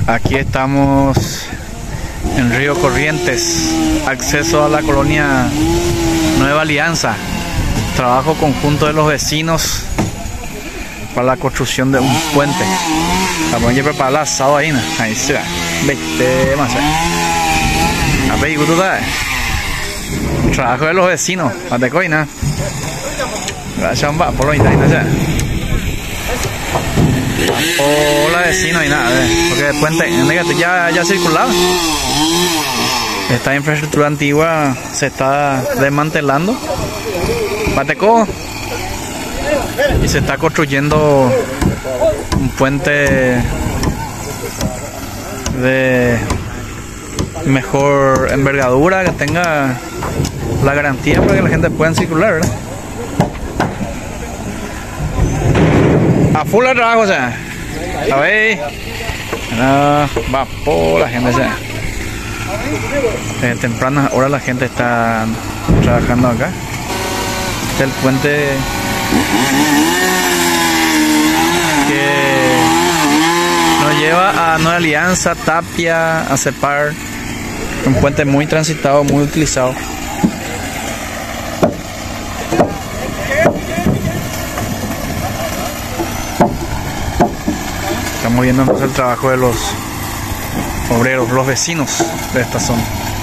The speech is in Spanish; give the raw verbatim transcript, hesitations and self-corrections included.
Aquí estamos en Río Corrientes, acceso a la colonia Nueva Alianza. Trabajo conjunto de los vecinos para la construcción de un puente. Vamos a preparar el asado ahí, ¿no? Ahí se va. Vete más. A ver, ¿tú sabes? Trabajo de los vecinos. Mate coina. Gracias, va por lo internet. Hola vecino y nada, porque el puente ya, ya circulaba. Esta infraestructura antigua se está desmantelando. Bateco. Y se está construyendo un puente de mejor envergadura, que tenga la garantía para que la gente pueda circular, ¿verdad? A full de trabajo, o sea. A ver. No, va por la gente, o sea. Eh, tempranas horas la gente está trabajando acá. Este es el puente que nos lleva a Nueva Alianza, Tapia, a Cepar. Un puente muy transitado, muy utilizado. Estamos viendo entonces el trabajo de los obreros, los vecinos de esta zona.